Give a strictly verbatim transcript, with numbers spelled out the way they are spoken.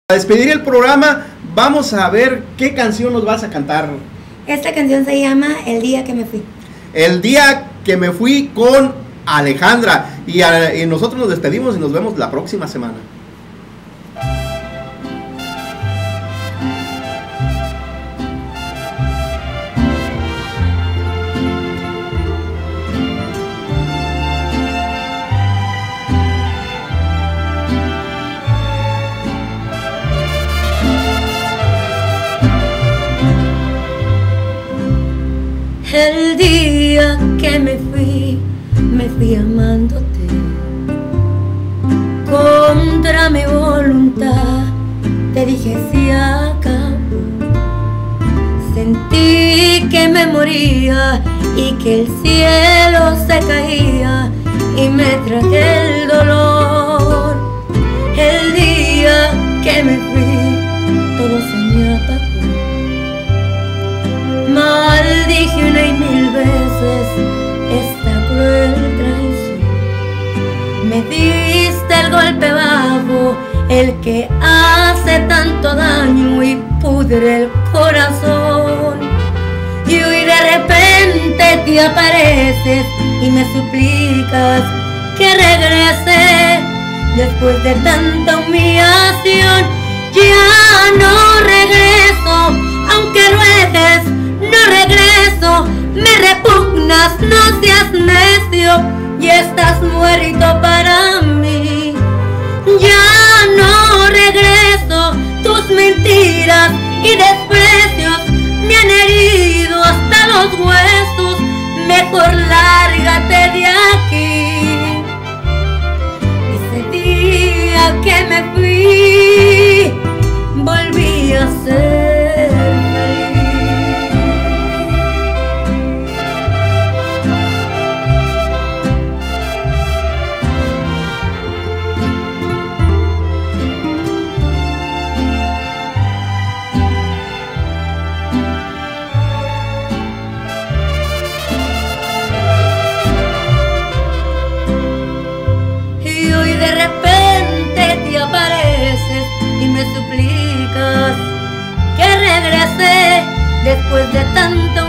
Para despedir el programa, vamos a ver qué canción nos vas a cantar. Esta canción se llama El día que me fui. El día que me fui con Alejandra. Y, a, y nosotros nos despedimos y nos vemos la próxima semana. El día que me fui, me fui amándote. Contra mi voluntad, te dije se acabó. Sentí que me moría y que el cielo se caía y me tragué el dolor. El día que me fui, todo se me apagó. Maldije una y mil veces esta cruel traición. Me diste el golpe bajo, el que hace tanto daño y pudre el corazón. Y hoy de repente te apareces y me suplicas que regrese. Después de tanta humillación, ya no regreso, aunque ruegues. No regreso, me repugnas, no seas necio y estás muerto para mí. Ya no regreso, tus mentiras y desprecios me han herido hasta los huesos. Mejor lárgate de aquí. Ese día que me fui, volví a ser feliz. Y me suplicas que regrese después de tanto